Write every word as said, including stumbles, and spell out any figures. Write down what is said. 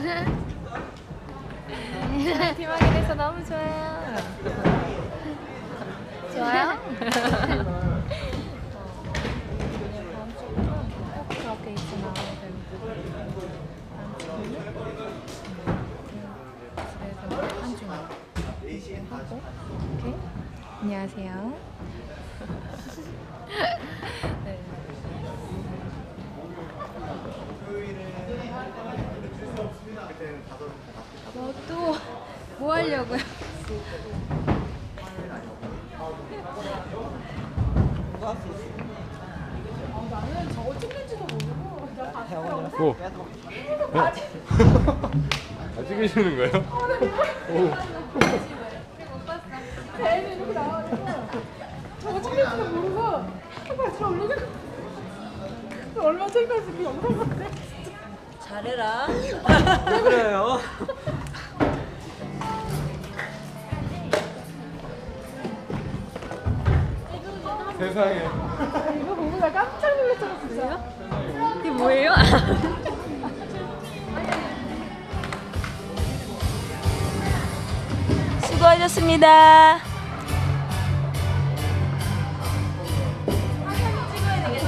팀하게 돼서 너무 좋아요. 좋아요? 그렇게 입고 나와야 되는데 집에서 한중 하고 이렇게 안녕하세요. 네. 뭐 또 뭐 하려고요? 나는 저거 찍는지도 모르고 그냥 봤어요. 오. 어? 아, 찍으시는 거예요? 오. 배에는 이렇게 나와가지고 저거 찍는지도 모르고 바지를 올리고 얼마 찍었어 그 영상 같아. 잘해라. 왜 그래요? 세상에. 이거 보고 나 깜짝 놀랐잖아 진짜. 이게 뭐예요? 수고하셨습니다.